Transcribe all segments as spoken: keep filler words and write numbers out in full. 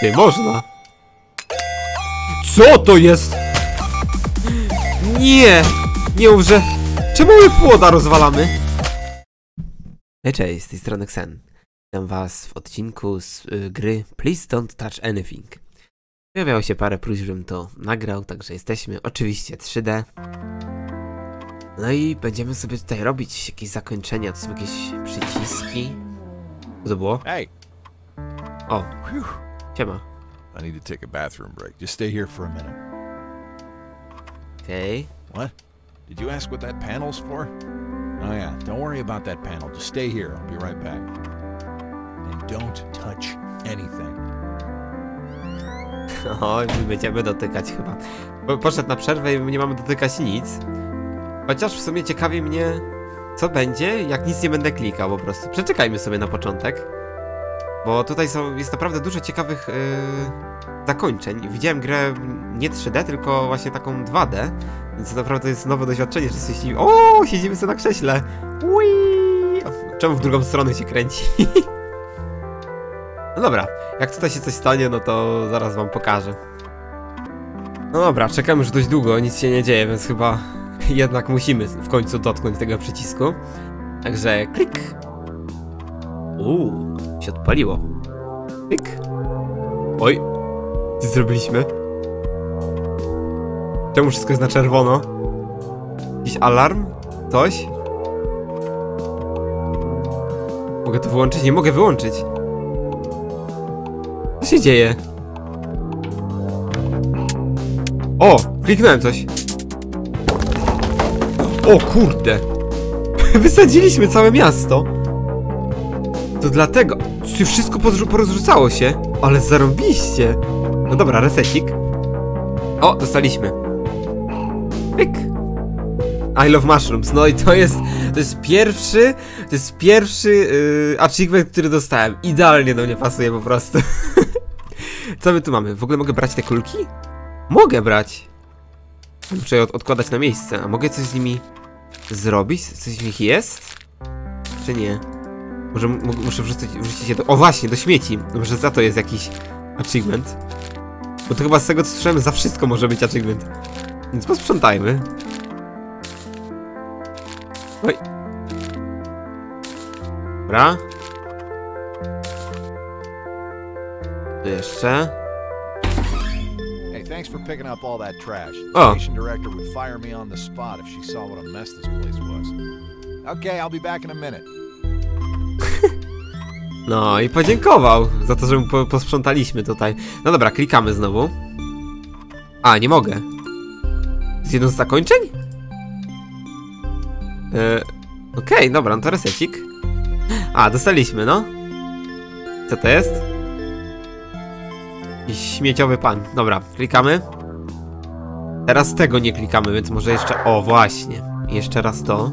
Nie można. Co to jest? Nie! Nie mów, że... Czemu my płoda rozwalamy? Hej, cześć, z tej strony Xen. Witam was w odcinku z y, gry Please Don't Touch Anything. Pojawiało się parę próśb, żebym to nagrał, także jesteśmy oczywiście trzy D. No i będziemy sobie tutaj robić jakieś zakończenia, to są jakieś przyciski. Co to było? Hey. O, siema. I need to take a bathroom break. Just stay here for a minute. Okej. What? Did you ask what that panel's for? Oh yeah, don't worry about that panel. Just stay here. I'll be right back. And don't touch anything. O, my będziemy dotykać chyba. Po, poszedł na przerwę i my nie mamy dotykać nic. Chociaż w sumie ciekawi mnie, co będzie, jak nic nie będę klikał po prostu. Przeczekajmy sobie na początek. Bo tutaj są, jest naprawdę dużo ciekawych yy, zakończeń. Widziałem grę nie trzy D, tylko właśnie taką dwa D. Więc to naprawdę jest nowe doświadczenie, że sobie siedzimy... O, siedzimy sobie na krześle. Ui! Czemu w drugą stronę się kręci? No dobra, jak tutaj się coś stanie, no to zaraz wam pokażę. No dobra, czekam już dość długo, nic się nie dzieje, więc chyba jednak musimy w końcu dotknąć tego przycisku. Także klik. Uuu, się odpaliło. Klik. Oj, co zrobiliśmy? Czemu wszystko jest na czerwono? Jakiś alarm? Coś? Mogę to wyłączyć? Nie mogę wyłączyć. Co się dzieje? O! Kliknąłem coś. O kurde! Wysadziliśmy całe miasto. To dlatego... Wszystko porozrzucało się. Ale zarąbiście. No dobra, resecik. O, dostaliśmy. Pyk. I love mushrooms. No i to jest... To jest pierwszy... To jest pierwszy yy, achievement, który dostałem. Idealnie do mnie pasuje po prostu. Co my tu mamy? W ogóle mogę brać te kulki? Mogę brać. Muszę je od odkładać na miejsce. A mogę coś z nimi zrobić? Coś w nich jest? Czy nie? Może muszę wrzucić, wrzucić je do... O właśnie, do śmieci. Może za to jest jakiś achievement. Bo to chyba z tego co słyszałem, za wszystko może być achievement. Więc posprzątajmy. Oj. Dobra. Tu jeszcze. Hey, thanks for picking up all that trash. The Oh. station director would fire me on the spot if she saw what a mess this place was. Okay, I'll be back in a minute. No i podziękował za to, że mu po posprzątaliśmy tutaj. No dobra, klikamy znowu. A, nie mogę. Z jedną z zakończeń? Yy, Okej, okay, dobra, no to resecik. A, dostaliśmy, no. Co to jest? Jakiś śmieciowy pan. Dobra, klikamy. Teraz tego nie klikamy, więc może jeszcze... O, właśnie. Jeszcze raz to.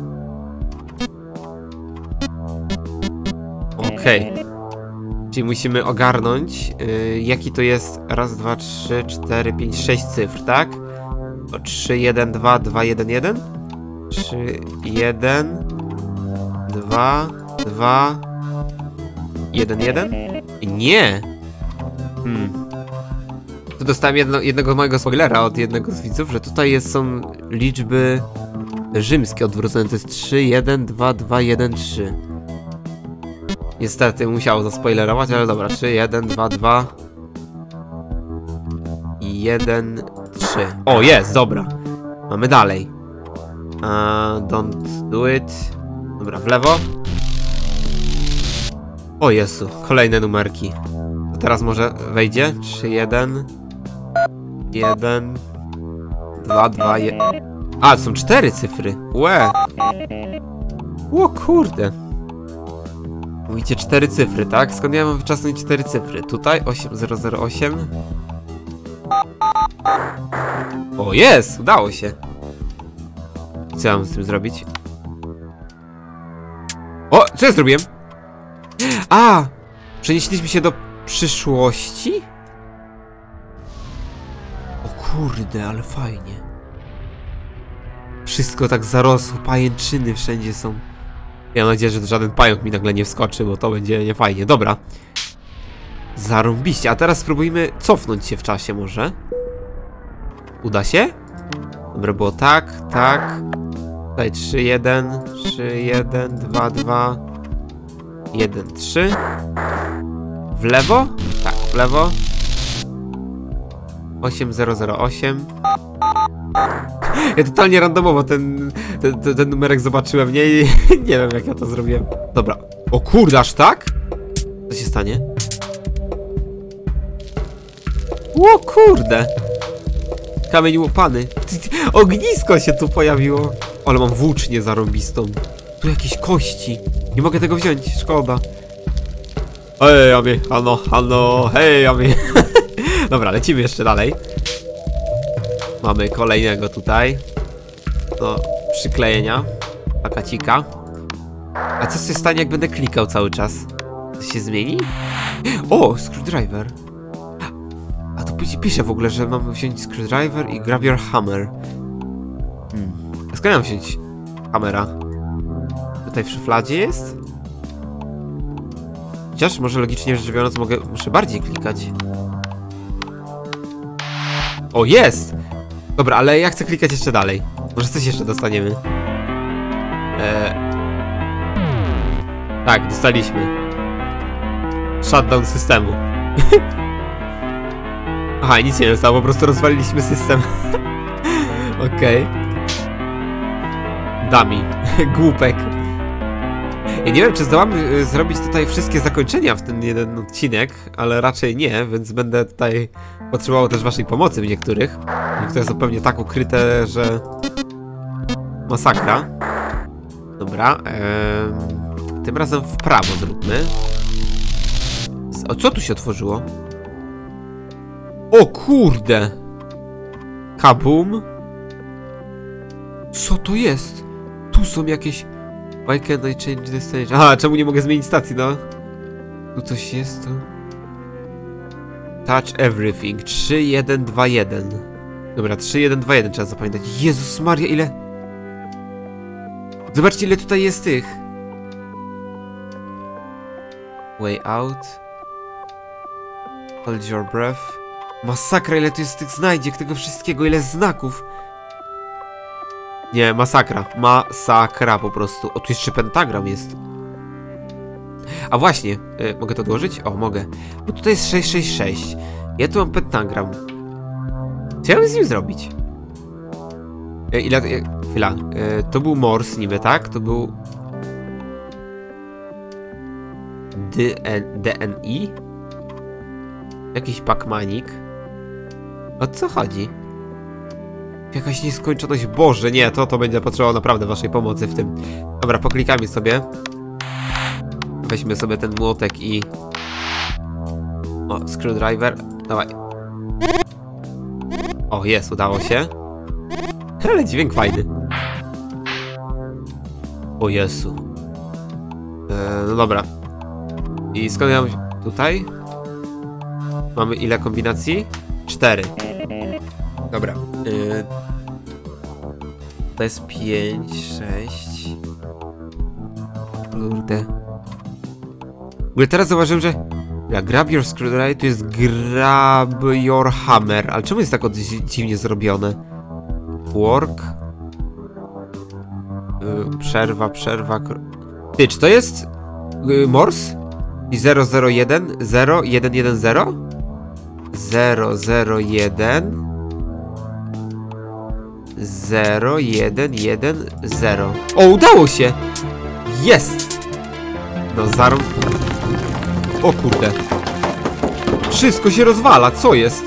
Okej. Okay. Czyli musimy ogarnąć, yy, jaki to jest raz, dwa, trzy, cztery, pięć, sześć cyfr, tak? O trzy, jeden, dwa, dwa, jeden, jeden? trzy, jeden, dwa, dwa, jeden, jeden? Nie! Hmm. Tu dostałem jedno, jednego mojego spoilera od jednego z widzów, że tutaj jest, są liczby rzymskie odwrócone. To jest trzy, jeden, dwa, dwa, jeden, trzy. Niestety musiało zaspoilerować, ale dobra. trzy, jeden, dwa, dwa i jeden, trzy. O, jest, dobra. Mamy dalej. Uh, don't do it. Dobra, w lewo. O Jezu, kolejne numerki. To teraz może wejdzie? trzy, jeden, jeden, dwa, dwa, jeden. A, to są cztery cyfry. Łe. O kurde. Mówicie cztery cyfry, tak? Skąd ja mam wyczasnąć cztery cyfry? Tutaj osiem zero zero osiem. O, jest! Udało się. I co ja mam z tym zrobić? O! Co ja zrobiłem? A! Przenieśliśmy się do przyszłości? O kurde, ale fajnie. Wszystko tak zarosło, pajęczyny wszędzie są. Ja mam nadzieję, że żaden pająk mi nagle nie wskoczy, bo to będzie niefajnie. Dobra. Zarąbiście, a teraz spróbujmy cofnąć się w czasie może. Uda się? Dobra, było tak, tak. Tutaj trzy, jeden, trzy, jeden, dwa, dwa, jeden, trzy. W lewo? Tak, w lewo. osiem, zero, zero, osiem. Ja totalnie randomowo ten, ten, ten, ten numerek zobaczyłem, nie? I nie wiem jak ja to zrobiłem. Dobra. O kurde, aż tak? Co się stanie? O kurde. Kamień łopany. Ognisko się tu pojawiło. Ale mam włócznię zarąbistą. Tu jakieś kości. Nie mogę tego wziąć, szkoda. Hej, Ami, ano, ano, hej, Ami. Dobra, lecimy jeszcze dalej. Mamy kolejnego tutaj. Do przyklejenia. Plakacika. A co się stanie, jak będę klikał cały czas? Coś się zmieni? O, screwdriver. A to pisze w ogóle, że mamy wziąć screwdriver i grab your hammer. Hmm. A skąd mam wziąć hammera? Tutaj w szufladzie jest? Chociaż może logicznie rzecz biorąc mogę, muszę bardziej klikać. O, jest! Dobra, ale ja chcę klikać jeszcze dalej. Może coś jeszcze dostaniemy. Eee... Tak, dostaliśmy. Shutdown systemu. Aha, nic nie zostało, po prostu rozwaliliśmy system. Okej. Okay. Dummy. Głupek. Ja nie wiem, czy zdołamy zrobić tutaj wszystkie zakończenia w ten jeden odcinek, ale raczej nie, więc będę tutaj potrzebował też waszej pomocy w niektórych. Niektóre są pewnie tak ukryte, że... masakra. Dobra. Em... Tym razem w prawo zróbmy. O, co tu się otworzyło? O kurde! Kabum! Co to jest? Tu są jakieś... Why can't I change the stage? Aha, czemu nie mogę zmienić stacji, no? Tu coś jest, tu... Touch everything. trzy, jeden, dwa, jeden. Dobra, trzy, jeden, dwa, jeden trzeba zapamiętać. Jezus Maria, ile... Zobaczcie, ile tutaj jest tych. Way out. Hold your breath. Masakra, ile tu jest tych znajdziek, tego wszystkiego, ile znaków. Nie, masakra. Masakra po prostu. O, tu jeszcze pentagram jest. A właśnie, y, mogę to odłożyć? O, mogę. Bo tutaj jest sześć sześć sześć. Ja tu mam pentagram. Co ja mam z nim zrobić? Y, ile... Y, chwila. Y, to był Morse niby, tak? To był... D N I? Jakiś Pacmanik. O co chodzi? Jakaś nieskończoność. Boże, nie, to to będzie potrzebowało naprawdę waszej pomocy w tym. Dobra, poklikamy sobie. Weźmy sobie ten młotek i... O, screwdriver. Dawaj. O, jest, udało się. Ale dźwięk fajny. O Jezu. Eee, no dobra. I skąd ja mam... Tutaj? Mamy ile kombinacji? Cztery. Dobra. Yy... To jest pięć, sześć. Kurde. W ogóle teraz zauważyłem, że... Ja grab your screwdriver, tu jest grab your hammer. Ale czemu jest tak dziwnie zrobione? Work. Yy, przerwa, przerwa. Ty, czy to jest... Yy, Morse? I zero zero jeden zero jeden jeden zero? zero zero jeden zero jeden jeden zero. O, udało się! Jest! No zarąb... O kurde. Wszystko się rozwala, co jest?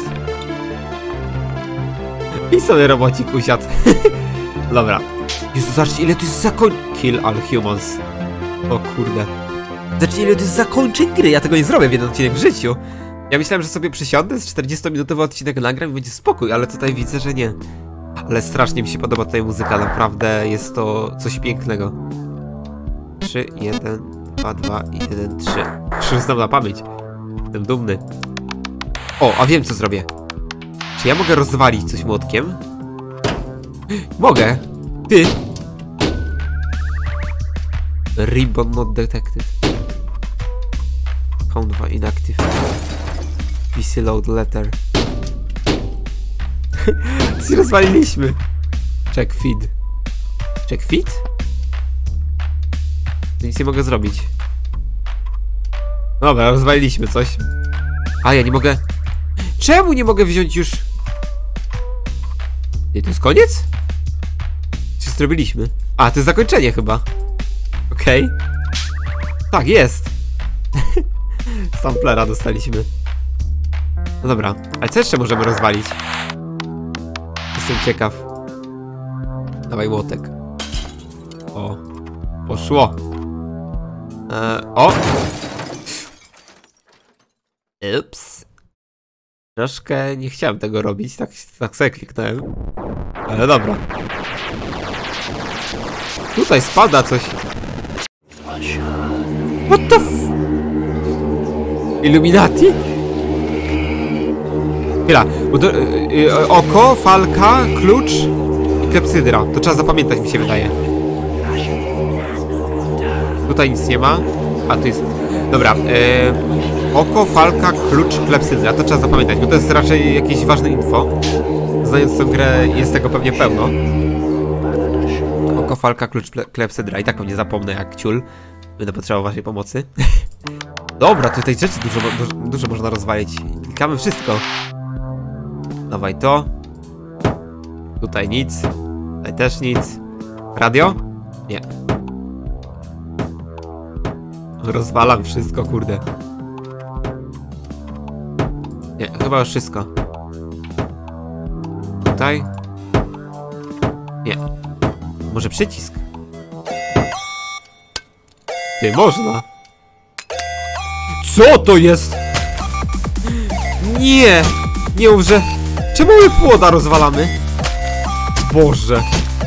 I sobie robocik usiadł. Dobra. Jezu, zobaczcie, ile to jest zakoń... Kill all humans. O kurde. Zobaczcie, ile to jest zakończeń gry. Ja tego nie zrobię w jeden odcinek w życiu. Ja myślałem, że sobie przysiądę, z czterdziestominutowy odcinek nagram i będzie spokój, ale tutaj widzę, że nie. Ale strasznie mi się podoba tutaj muzyka, naprawdę jest to coś pięknego. trzy, jeden, dwa, dwa, jeden, trzy. Już znam na pamięć. Jestem dumny. O, a wiem co zrobię. Czy ja mogę rozwalić coś młotkiem? Mogę. Ty. Ribbon not detected. Count dwa inactive. P C load letter. Coś rozwaliliśmy. Check feed. Check feed? Nic nie mogę zrobić. Dobra, rozwaliliśmy coś. A ja nie mogę. Czemu nie mogę wziąć już? Nie, to jest koniec? Co zrobiliśmy? A, to jest zakończenie chyba. Okej. Okay. Tak, jest. Samplera dostaliśmy. No dobra, ale co jeszcze możemy rozwalić? Jestem ciekaw. Dawaj łotek. O. Poszło. Eee, o! Ups. Troszkę nie chciałem tego robić, tak, tak sobie kliknąłem. Ale dobra. Tutaj spada coś. What the f... Illuminati? Chwila. Do, y, y, oko, falka, klucz i klepsydra. To trzeba zapamiętać, mi się wydaje. Tutaj nic nie ma. A, tu jest... Dobra. Y, oko, falka, klucz, klepsydra. To trzeba zapamiętać, bo to jest raczej jakieś ważne info. Znając tę grę, jest tego pewnie pełno. Oko, falka, klucz, klepsydra. I tak pewnie zapomnę jak ciul. Będę potrzebował waszej pomocy. Dobra, tutaj rzeczy dużo, dużo, dużo można rozwalić. Klikamy wszystko. Dawaj to. Tutaj nic. Tutaj też nic. Radio? Nie. Rozwalam wszystko, kurde. Nie, chyba już wszystko. Tutaj? Nie. Może przycisk? Ty, można. Co to jest? Nie! Nie mów, że... Czemu my płoda rozwalamy? Boże.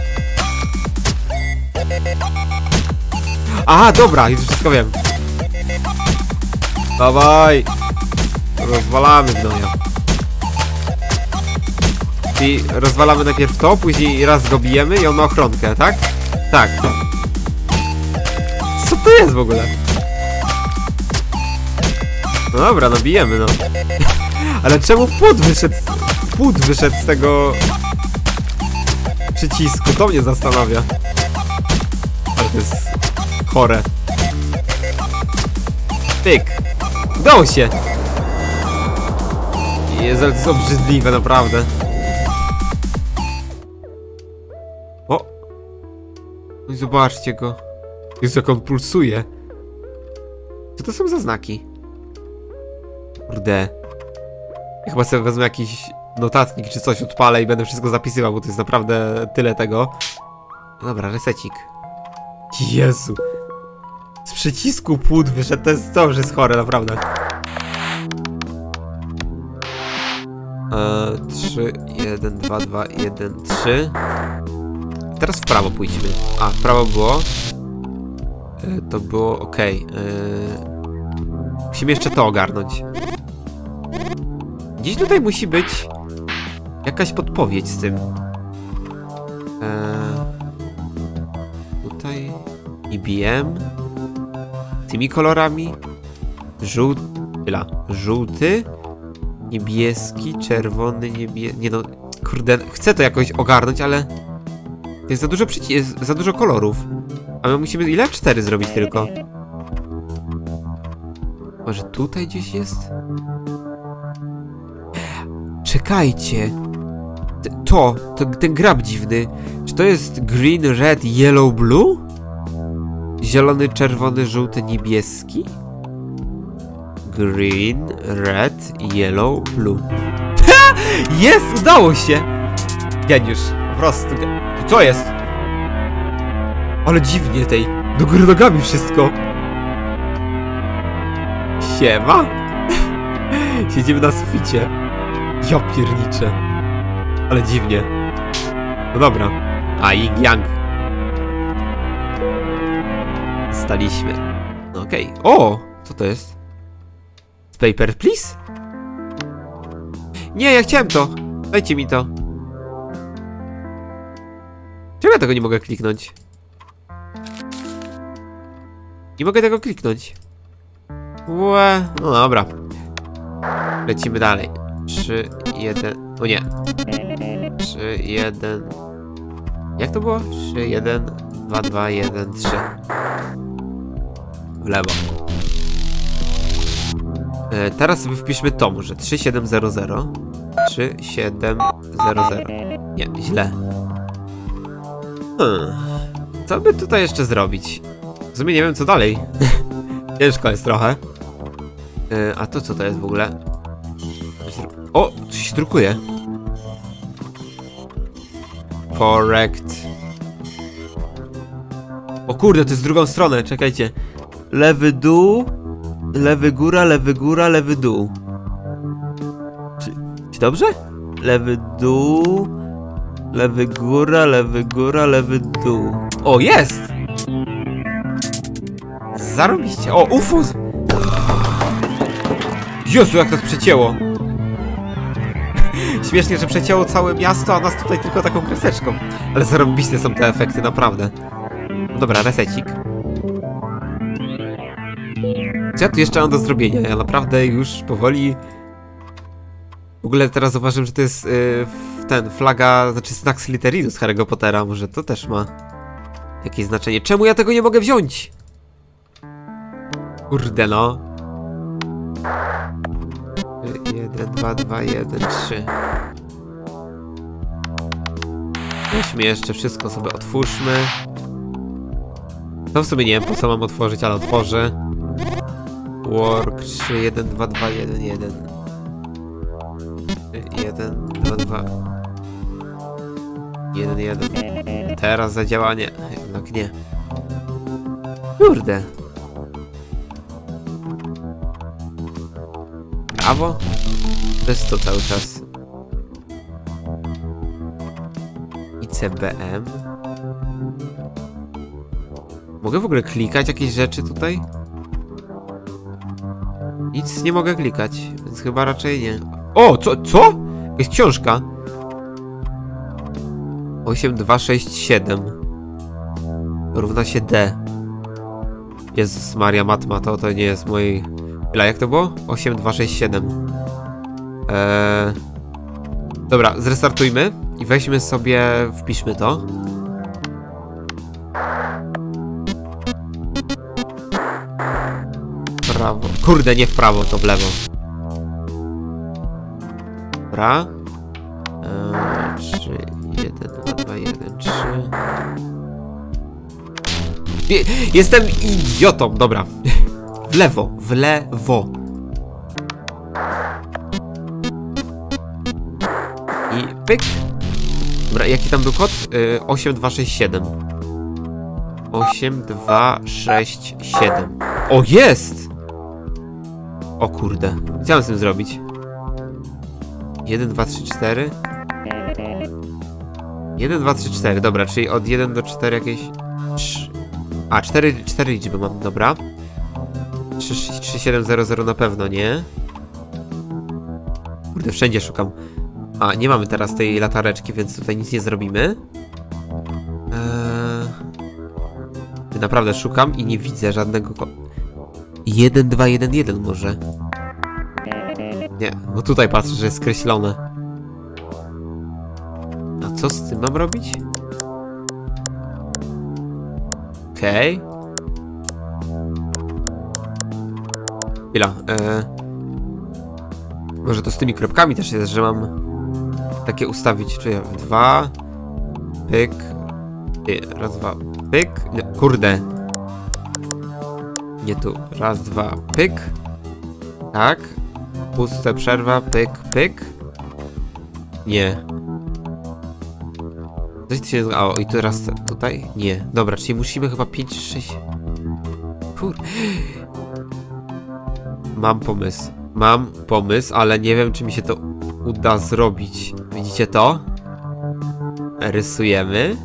Aha, dobra, już wszystko wiem. Dawaj. Rozwalamy gnoja. I rozwalamy najpierw to, później raz go bijemy i on ma ochronkę, tak? Tak. Co to jest w ogóle? No dobra, no bijemy, no. Ale czemu płód wyszedł... Płód wyszedł z tego... przycisku? To mnie zastanawia. Ale to jest... chore. Pyk. Udało się. Jezu, ale to jest obrzydliwe, naprawdę. O! No i zobaczcie go. Jezu, jak on pulsuje. Co to są za znaki? Kurde. Ja chyba sobie wezmę jakiś notatnik czy coś, odpalę i będę wszystko zapisywał, bo to jest naprawdę tyle tego. No dobra, resecik. Jezu. Z przycisku płód wyszedł, to jest, to już jest chore, naprawdę. Eee, trzy, jeden, dwa, dwa, jeden, trzy. Teraz w prawo pójdźmy. A, w prawo było. Eee, to było ok. Eee, musimy jeszcze to ogarnąć. Gdzieś tutaj musi być jakaś podpowiedź z tym. Eee, tutaj I B M. Tymi kolorami. Żółty. Chwila. Żółty. Niebieski, czerwony, niebieski. Nie no, kurde, chcę to jakoś ogarnąć, ale to jest za dużo przyci- jest za dużo kolorów. A my musimy ile? Cztery zrobić tylko. Może tutaj gdzieś jest? Czekajcie. T to, to, ten grab dziwny. Czy to jest green, red, yellow, blue? Zielony, czerwony, żółty, niebieski? Green, red, yellow, blue. Jest! Udało się! Geniusz. Po prostu. To co jest? Ale dziwnie tej. Do góry nogami wszystko. Siema. Siedzimy na suficie. Ja pierniczę. Ale dziwnie. No dobra. A Ying Yang. Staliśmy. No okej. Okay. O! Co to jest? Paper, please? Nie, ja chciałem to. Dajcie mi to. Czemu ja tego nie mogę kliknąć? Nie mogę tego kliknąć. Łe. No dobra. Lecimy dalej. trzy, jeden... O nie. trzy, jeden... Jak to było? trzy, jeden, dwa, dwa, jeden, trzy. W lewo. E, teraz sobie wpiszmy to może. trzy, siedem, zero, zero. trzy, siedem, zero, zero. Nie, źle. Hmm. Co by tutaj jeszcze zrobić? W sumie nie wiem co dalej. Ciężko jest trochę. E, a to co to jest w ogóle? O! Coś się drukuje. Correct. O kurde, to jest w drugą stronę, czekajcie. Lewy dół, lewy góra, lewy góra, lewy dół. Czy, czy dobrze? Lewy dół, lewy góra, lewy góra, lewy dół. O, jest! Zarobiście. O, U F O! Jezu, jak to przecięło. Śmiesznie, że przecięło całe miasto, a nas tutaj tylko taką kreseczką. Ale zarobiste są te efekty, naprawdę. No dobra, resecik. Co ja tu jeszcze mam do zrobienia? Ja naprawdę już powoli... W ogóle teraz zauważyłem, że to jest yy, ten, flaga, znaczy znak Slytherinu z Harry'ego Pottera. Może to też ma jakieś znaczenie. Czemu ja tego nie mogę wziąć? Kurde no. jeden, dwa, dwa, jeden, trzy. Weźmy jeszcze wszystko sobie otwórzmy. To w sumie nie wiem po co mam otworzyć, ale otworzę. Work trzy, jeden, dwa, dwa, jeden, jeden. jeden, dwa, dwa. jeden, jeden. Teraz zadziałanie. Jednak nie. Kurde. Prawo? To jest to cały czas. I C B M. Mogę w ogóle klikać jakieś rzeczy tutaj? Nic nie mogę klikać, więc chyba raczej nie. O, co? Co? Jest książka. osiem, dwa, sześć, siedem. Równa się D. Jezus Maria, matma, to, to nie jest mojej... Ile, jak to było? osiem, dwa, sześć, siedem. Eee... Dobra, zrestartujmy i weźmy sobie, wpiszmy to. Prawo. Kurde, nie w prawo, to w lewo. Dobra. Eee, trzy, jeden, dwa, dwa, jeden, trzy. Je, jestem idiotą, dobra. W lewo, w lewo. I pyk. Dobra, jaki tam był kod? Yy, osiem, dwa, sześć, siedem. osiem, dwa, sześć, siedem. O, jest! O kurde. Co mam z tym zrobić? jeden, dwa, trzy, cztery. jeden, dwa, trzy, cztery. Dobra, czyli od jeden do czterech jakieś... A, cztery, cztery liczby mam, dobra. trzy, sześć, trzy, siedem, zero, zero na pewno nie. Kurde, wszędzie szukam. A, nie mamy teraz tej latareczki, więc tutaj nic nie zrobimy. Eee... Naprawdę szukam i nie widzę żadnego... jeden, dwa, jeden, jeden może. Nie, bo tutaj patrzę, że jest skreślone. A co z tym mam robić? Okej. Okay. Chwila. E... Może to z tymi kropkami też jest, że mam takie ustawić. Czy ja dwa. Pyk. Nie, raz, dwa. Pyk. Nie, kurde. Nie tu. Raz, dwa. Pyk. Tak. Puste, przerwa. Pyk, pyk. Nie. Coś tu się... O, i teraz tutaj? Nie. Dobra, czyli musimy chyba pięć, sześć... Kur... Mam pomysł. Mam pomysł, ale nie wiem, czy mi się to uda zrobić. Widzicie to? Rysujemy.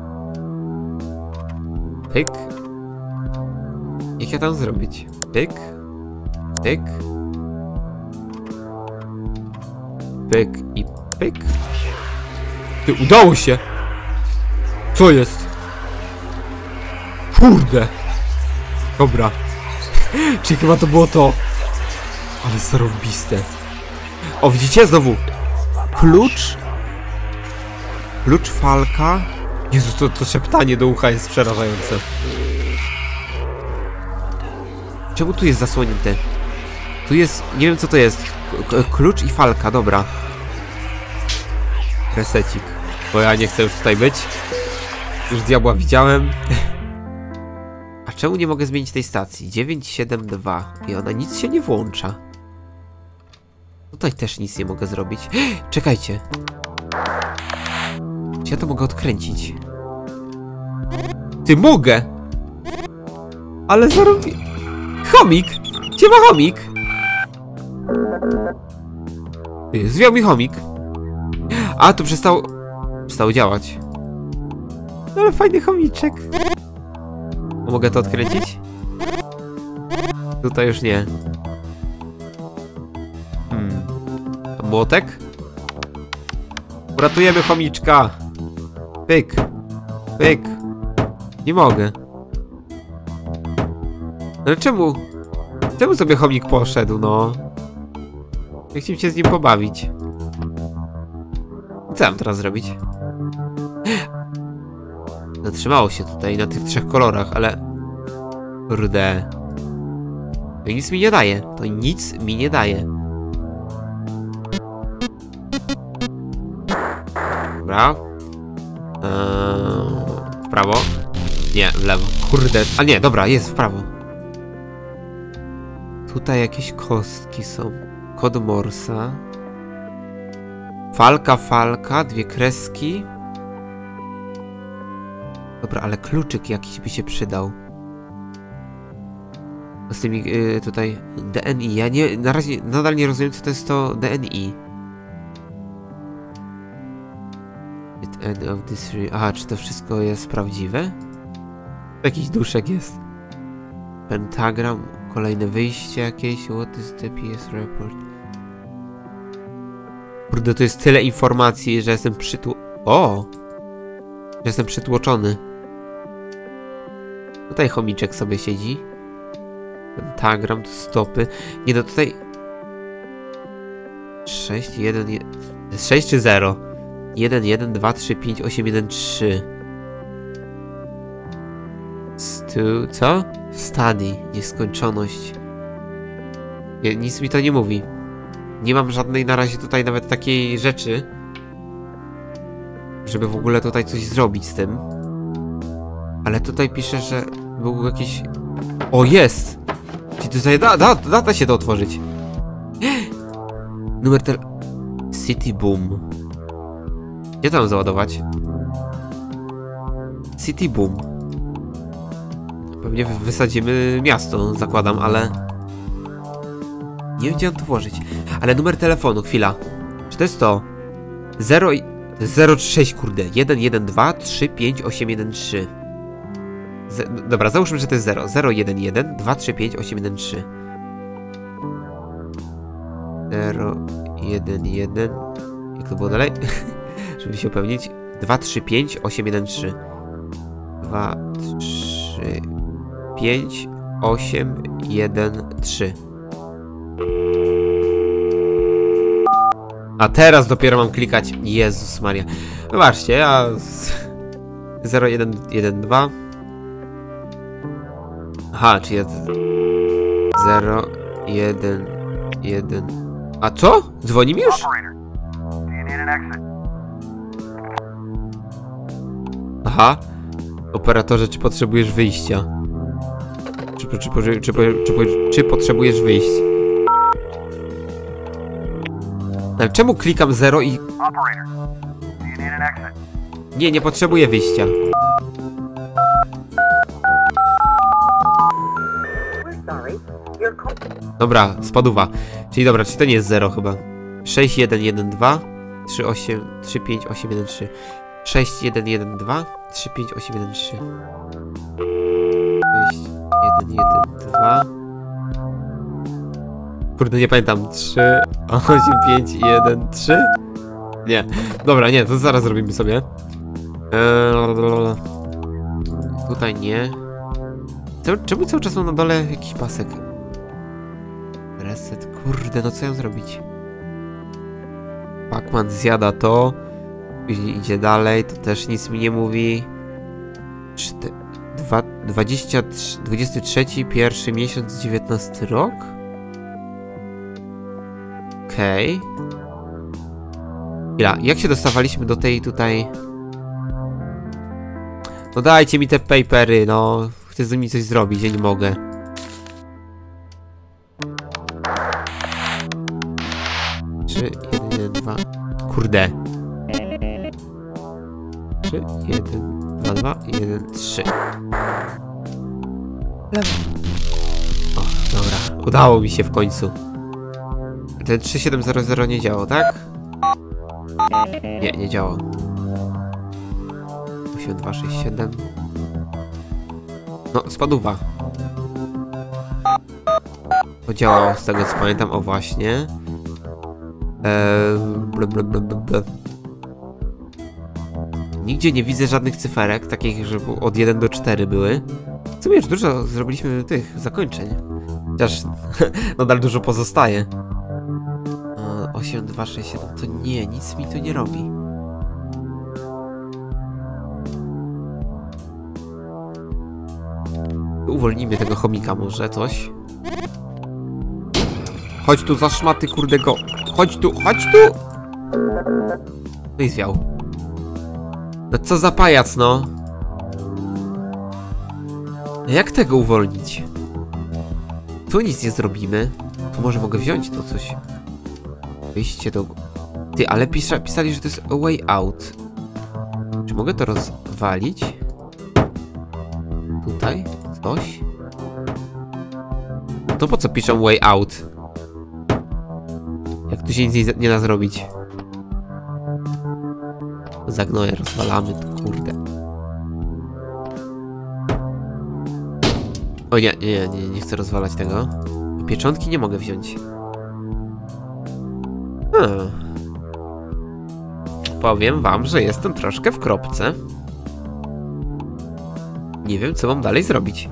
Pyk. Jak ja tam zrobić? Pyk. Pyk. Pyk i pyk. Ty, udało się! Co jest? Kurde! Dobra. Czy chyba to było to? Ale zarąbiste. O, widzicie? Znowu. Klucz. Klucz, falka. Jezus, to, to szeptanie do ucha jest przerażające. Czemu tu jest zasłonięte? Tu jest... Nie wiem co to jest. K klucz i falka, dobra. Resecik. Bo ja nie chcę już tutaj być. Już diabła widziałem. A czemu nie mogę zmienić tej stacji? dziewięć siedem dwa. I ona nic się nie włącza. Tutaj też nic nie mogę zrobić. Czekajcie. Czy ja to mogę odkręcić? Ty, mogę! Ale zarobię... Chomik! Gdzie ma chomik? Ty, zwiał mi chomik. A, to przestało... Przestało działać. No ale fajny chomiczek. Mogę to odkręcić? Tutaj już nie. Hmm. A młotek? Uratujemy chomiczka. Pyk. Pyk. Nie mogę. Ale czemu? Czemu sobie chomik poszedł, no? Ja chciałem się z nim pobawić. Co mam teraz zrobić? Zatrzymało się tutaj na tych trzech kolorach, ale... Kurde. To nic mi nie daje. To nic mi nie daje. Dobra. Eee, w prawo. Nie, w lewo. Kurde. A nie, dobra, jest w prawo. Tutaj jakieś kostki są. Kod Morsa. Falka, falka, dwie kreski. Dobra, ale kluczyk jakiś by się przydał. Z tymi yy, tutaj D N I. Ja nie, na razie nadal nie rozumiem, co to jest to D N I. At end of this... Aha, czy to wszystko jest prawdziwe? Jakiś duszek jest. Pentagram, kolejne wyjście jakieś. What is the P S report? Kurde, to jest tyle informacji, że jestem przytło... O! Że jestem przytłoczony. Tutaj chomiczek sobie siedzi. Pentagram, to stopy. Nie no, tutaj... sześć, jeden, jeden... sześć czy zero? jeden, jeden, dwa, trzy, pięć, osiem, jeden, trzy. Stu... Co? Study. Nieskończoność. Nie, nic mi to nie mówi. Nie mam żadnej na razie tutaj nawet takiej rzeczy, żeby w ogóle tutaj coś zrobić z tym. Ale tutaj pisze, że był jakiś... O, jest! Czyli tutaj da, da, da, da się to otworzyć. Numer tel... City Boom. Gdzie to mam załadować? City Boom. Pewnie wysadzimy miasto, zakładam, ale... Nie wiem, gdzie mam to włożyć. Ale numer telefonu, chwila. Czy to jest to? zero i... zero sześć, kurde. jeden, jeden, dwa, trzy, pięć, osiem, jeden, trzy. Z... Dobra, załóżmy, że to jest zero. zero, jeden, jeden, dwa, trzy, pięć, osiem, jeden, trzy. zero, jeden, jeden. Jak to było dalej? Żeby się upewnić. dwa, trzy, pięć, osiem, jeden, trzy. dwa, trzy, pięć, osiem, jeden, trzy. A teraz dopiero mam klikać. Jezus Maria. Zobaczcie, ja... zero, jeden, jeden, dwa. Aha, czyli ja... zero, jeden, jeden... A co? Dzwoni mi już? Aha. Operatorze, czy potrzebujesz wyjścia? Czy, czy, czy, czy, czy, czy potrzebujesz wyjść? Ale czemu klikam zero i... Nie, nie potrzebuję wyjścia. Dobra, spaduwa. Czyli dobra, czyli to nie jest zero chyba. sześć, jeden, jeden, dwa, trzy, osiem, trzy, pięć, osiem, jeden, trzy. sześć, jeden, jeden, dwa, trzy, pięć, osiem, jeden, trzy. sześć, jeden, jeden, dwa. Kurde, nie pamiętam. trzy, osiem, pięć, jeden, trzy? Nie. Dobra, nie, to zaraz zrobimy sobie. Eee, tutaj nie. Czemu cały czas mam na dole jakiś pasek? Reset, kurde, no co ja mam zrobić? Pacman zjada to. Później idzie dalej, to też nic mi nie mówi. Czte... Dwa... Dwadzieścia... Dwudziesty trzeci, pierwszy miesiąc, dziewiętnasty rok? Okej. Okay. Jak się dostawaliśmy do tej tutaj... No dajcie mi te papery, no. Chcę z nimi coś zrobić, ja nie mogę. Trzy, jeden, dwa... Kurde. Trzy, jeden, dwa, dwa, jeden, trzy. Lewo. O, dobra. Udało mi się w końcu. Ten trzy siedem zero zero nie działał, tak? Nie, nie działał. osiem dwa sześć siedem. No, spadówa. Podziałało z tego co pamiętam, o właśnie. Eee, ble, ble, ble, ble. Nigdzie nie widzę żadnych cyferek, takich, że od jeden do czterech były. W sumie już dużo zrobiliśmy tych zakończeń. Chociaż nadal dużo pozostaje. Eee, osiem dwa sześć siedem to nie, nic mi to nie robi. Uwolnijmy tego chomika może, coś. Chodź tu za szmaty, kurde go. Chodź tu, chodź tu! No i zwiał. No co za pajac, no. Jak tego uwolnić? Tu nic nie zrobimy. Tu może mogę wziąć to coś. Wyjście do... Ty, ale pisa pisali, że to jest a way out. Czy mogę to rozwalić? Tutaj? Coś? To po co piszą way out? Jak tu się nic nie, nie da zrobić? Zagnoję, rozwalamy to, kurde. O nie, nie, nie, nie chcę rozwalać tego. Pieczątki nie mogę wziąć. Hmm. Powiem wam, że jestem troszkę w kropce. Nie wiem, co mam dalej zrobić.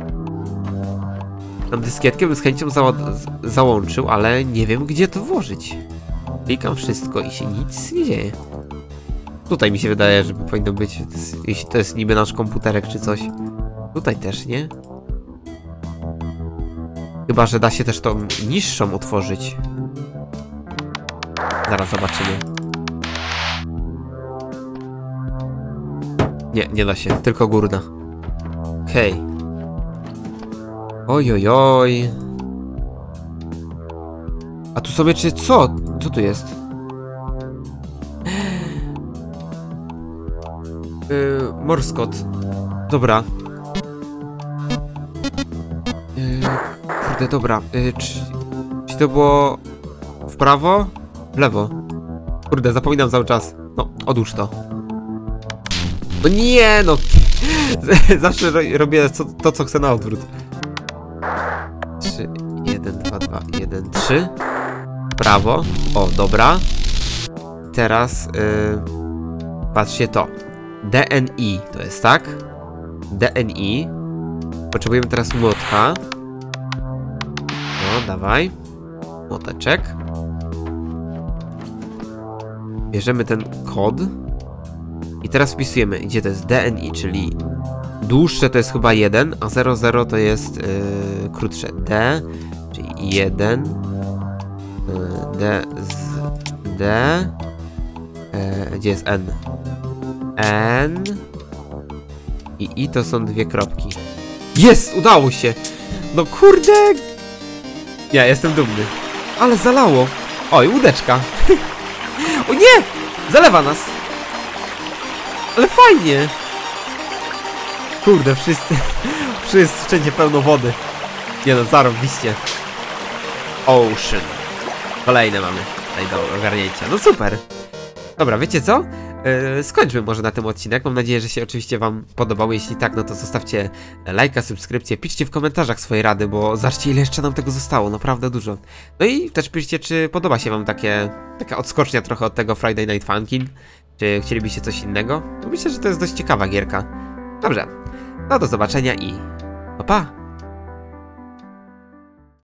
Tam dyskietkę bym z chęcią załączył, ale nie wiem, gdzie to włożyć. Klikam wszystko i się nic nie dzieje. Tutaj mi się wydaje, że powinno być, to jest, jeśli to jest niby nasz komputerek czy coś. Tutaj też, nie? Chyba, że da się też tą niższą otworzyć. Zaraz zobaczymy. Nie, nie da się, tylko górna. Okej. Okay. Oj, oj, oj. A tu sobie czy co? Co tu jest? Yy, morskot. Dobra. Yy, kurde, dobra. Yy, czy, czy to było w prawo? W lewo. Kurde, zapominam cały czas. No, odłóż to. No nie, no. Zawsze ro robię co, to, co chcę na odwrót. trzy, jeden, dwa, dwa, jeden, trzy. Prawo. O, dobra. Teraz yy, patrzcie to. D N I to jest, tak? D N I. Potrzebujemy teraz młotka. No, dawaj. Młoteczek. Bierzemy ten kod. I teraz wpisujemy, gdzie to jest D N I, czyli dłuższe to jest chyba jeden, a zero zero to jest yy, krótsze. D, czyli jeden. Yy, D z D. Yy, gdzie jest N? N. I I to są dwie kropki. Jest! Udało się! No kurde! Ja jestem dumny. Ale zalało! Oj, łódeczka! O nie! Zalewa nas! Ale fajnie! Kurde, wszyscy... Wszyscy, wszędzie pełno wody. Nie no, zarobiście. Ocean. Kolejne mamy tutaj do ogarnięcia. No super! Dobra, wiecie co? Yy, skończmy może na tym odcinek. Mam nadzieję, że się oczywiście wam podobało. Jeśli tak, no to zostawcie lajka, subskrypcję. Piszcie w komentarzach swoje rady, bo zobaczcie, ile jeszcze nam tego zostało. Naprawdę dużo. No i też piszcie, czy podoba się wam takie... Taka odskocznia trochę od tego Friday Night Funkin'. Czy chcielibyście coś innego? No myślę, że to jest dość ciekawa gierka. Dobrze. No do zobaczenia i... Pa, pa!